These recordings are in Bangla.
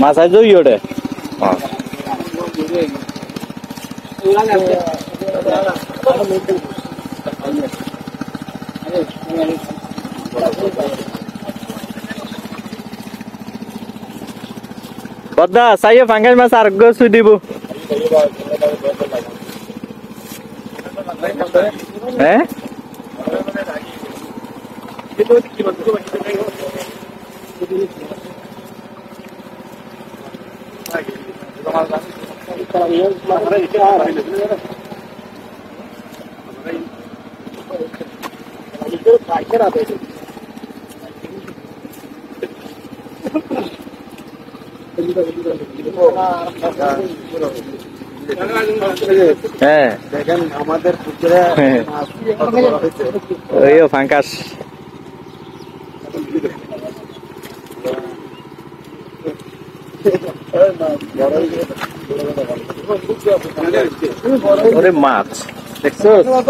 মাছ আজ ইয়ে বদ্দা চাইয়ে ফাঙ্গাস মাছ আর গছু দিব হ্যাঁ হ্যাঁ দেখেন আমাদের পুকুরে ওই ফাঙ্কাস ওরে মাছ দেখছো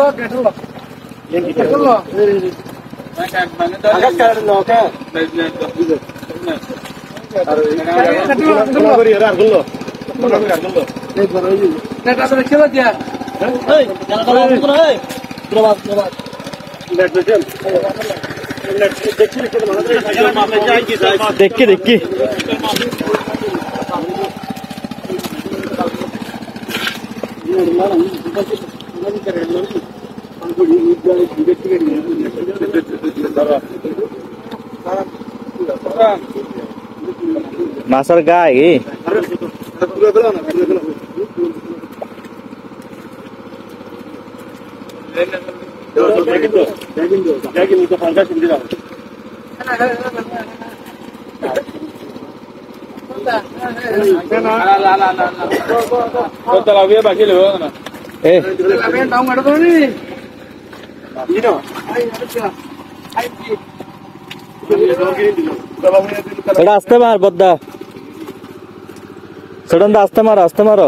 দেখি দেখি মাছের গায়ে আসতে মার বদ্দা সডন দা আসতে মারো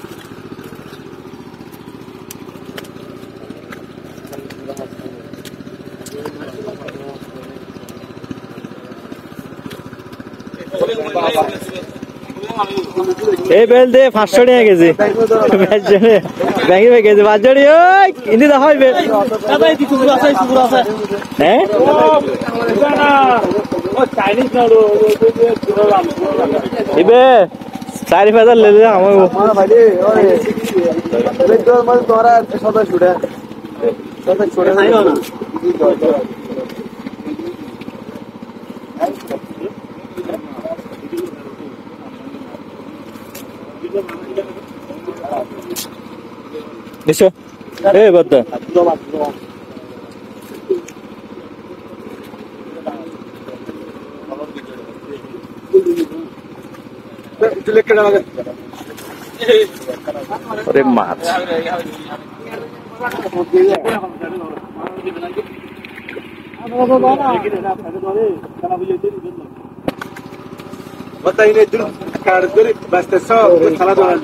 এই বেল দে 500 টাকা কেজি ব্যাংকে কেজি 500 ওই ইনি দা হইবে হ্যাঁ চাইনিজ না ইবে 4000 ले ले हम भाई ओए तो मत तोरा सदा छुड़े नहीं हो ना देखो ए बता अरे माछ बताइए दूर कार दूर बस तो सब साला दो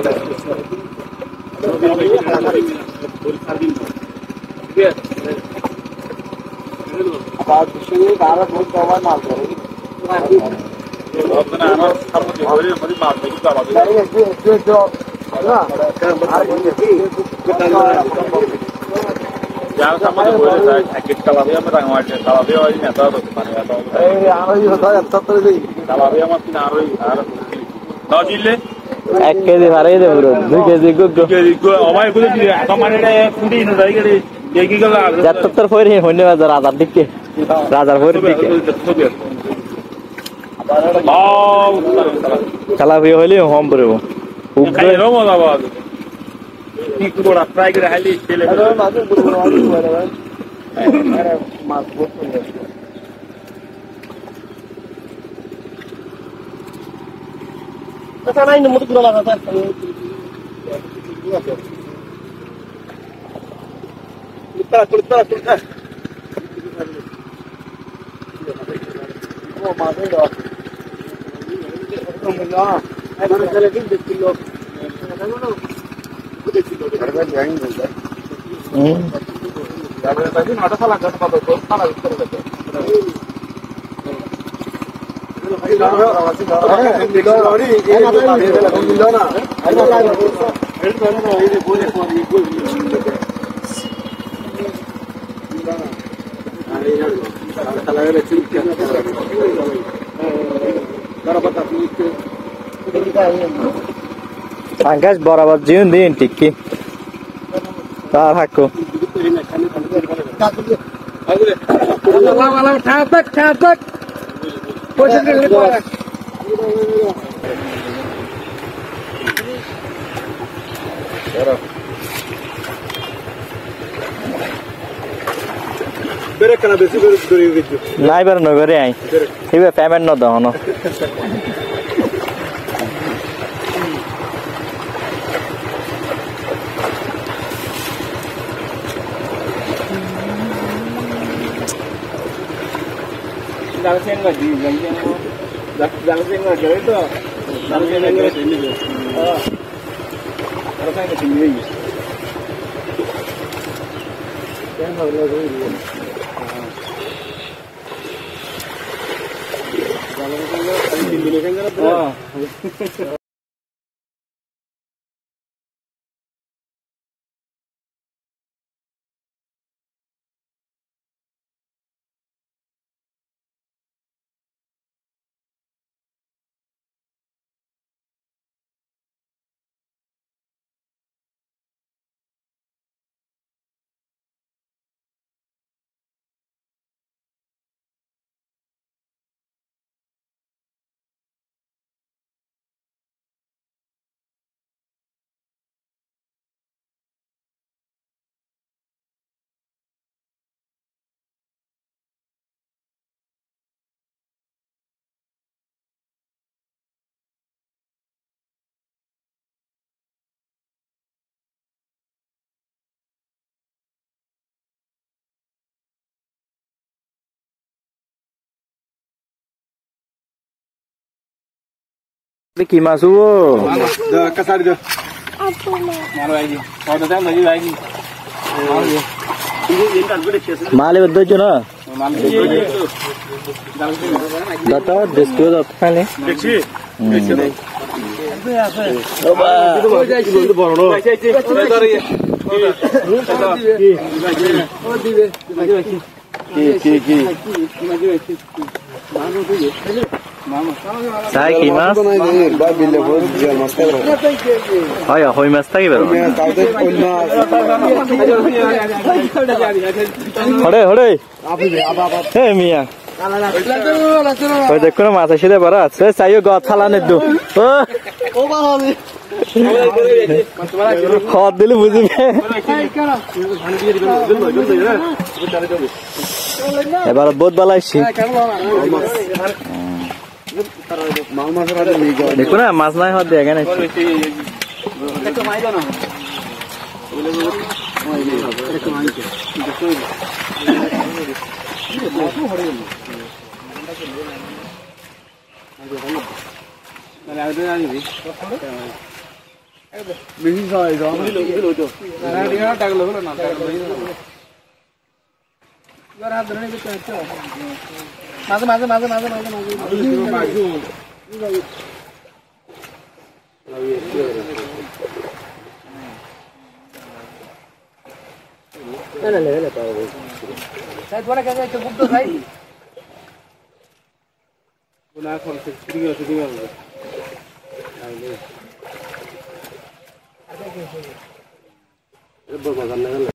बात शुरू बारह बहुत कवर मार रहे एक केजी मारे दे ब्रो 2 केजी गुग्गो अमाय गुलो दिए कमाने रे फुडी न जाई गरे एकी गला 77 फोर हे होने बाजार राजार दिखे राजार फोर दिखे कला भी होली होम ब्रो उग्र रोमो आवाज की कोड़ा फ्राई करे हाली तेले अरे मास बहुत सुंदर Sana ini mutu kurang apa? Kulita. Oh, mana dah? Oh, mana? Ada lagi 10 kilo. Ada yang juga. Ada tadi ada salah kan pada tu, salah itu. Angkas barabar jiun din tikki. Tar hakko. ठाक নাই বার নগরে আই হিবে পেমেন্ট ন দাও ন Dangsen nggak di, dangsen nggak jadi itu, dangsen nggak jadi ini. Kalau saya nggak tinggi lagi. Yang nggak boleh ini. Kalau saya nggak tinggi lagi kan nggak. কি মাছ ও কাছাড়ি দে মারো আইজি কত টাইম লাগি আইজি মালে বদ্ধ না দাতা দেশকে দাতা খালে দেখছি বড় চাই কি মাছ হয় হই মাছ থাকি বেরো হরে হরে হে মিয়া ওই দেখো না মাছ এসে বড় আছে চাইও গ থালানের দু খদ দিলে বুঝবে এবার বহুত বালাইছি দেখো না মাছ নাই হওয়ার দিয়ে এখানে মাঝে মাঝে মাঝে মাঝে মাঝে মাঝে